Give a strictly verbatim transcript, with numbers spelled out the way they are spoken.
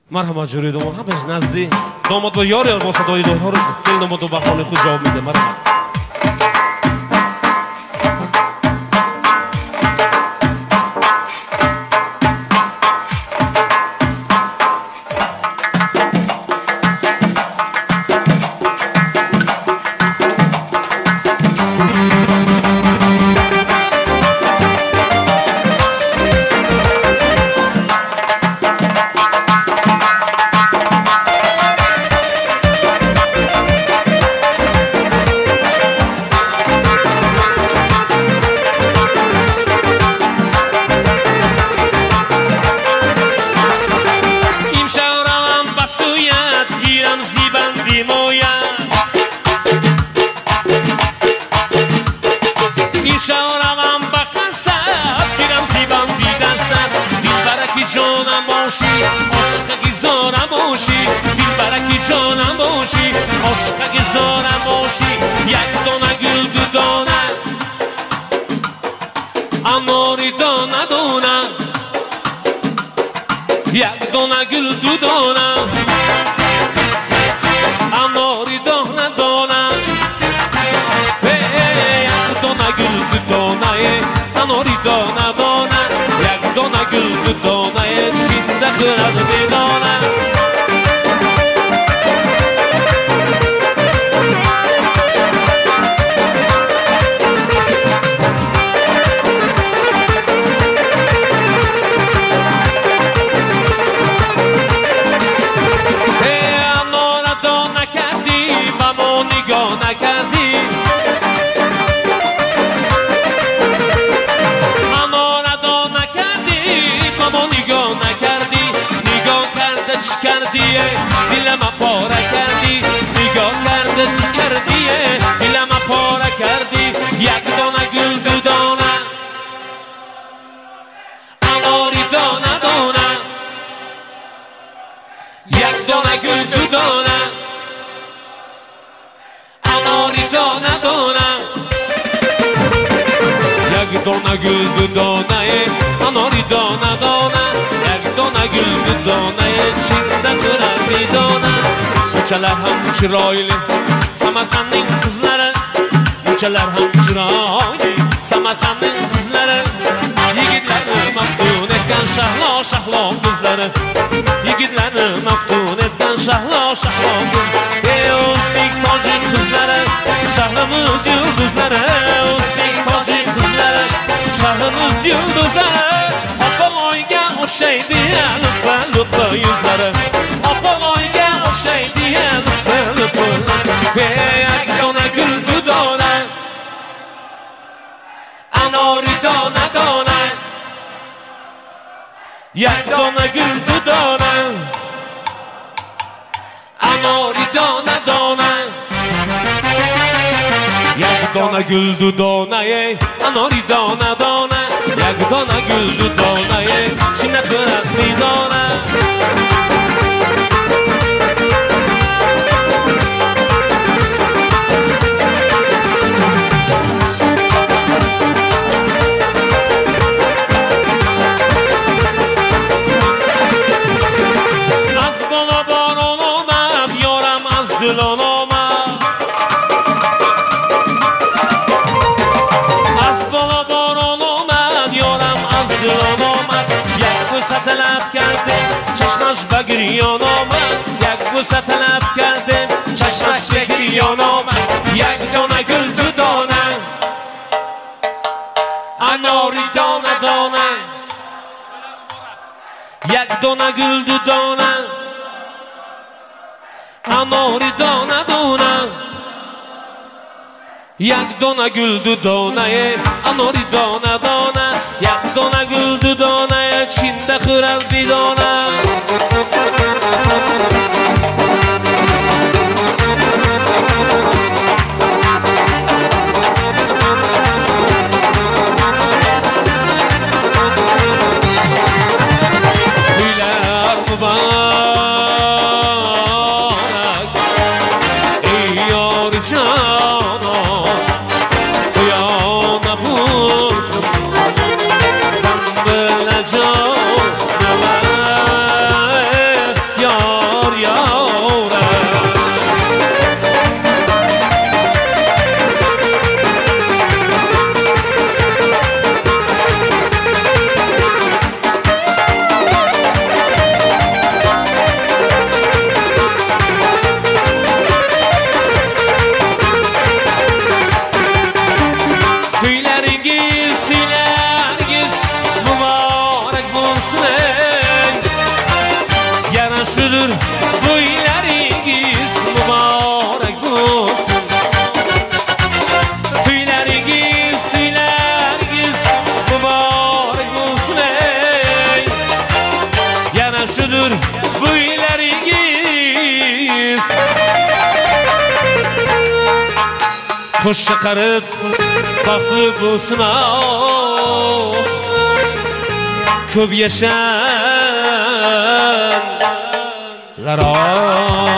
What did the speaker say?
مرحبا جوریدم همش نزدی داماد با یاری با صدای دورها رو کل داماد و بخانه خود جواب میده. مرحبا Müçələr ham çiraylı Samarqandın qızları Müçələr ham çiraylı Samarqandın qızları Yigitləri məftun etən şahlo şahlo qızları Yigitləri məftun etən şahlo şahlo qızları Ey Özbek Tacik qızları Şahrımız yıldızları Özbek Tacik qızları Şahrımız yıldızları Apa oyga oxşaydı Lütfə lütfə yüzləri Apa oyga oxşaydı Lütfə lütfə Yak dona gül dudona Anori dona dona Yak dona gül dudona Anori dona dona Yak dona gül dudona Anori dona dona Yak dona gül dudona Şinə qıraq midona بگریان آمد یک بوسه طلب کردم چشمش بگریان آمد یک دانه گل دو دانه اناری دانه دانه یک دانه گل دو دانه اناری دانه دانه یک دانه گل دو دانه اناری دانه دانه یک دانه گل دو دانه چینده خورد بیدانه yana shudur to'ylaringiz muborak bo'lsin. To'ylaringiz to'ylaringiz muborak bo'lsin. Yana shudur to'ylaringiz qo'shqa qarib baxtli bo'lsin. Ko'p yashanlar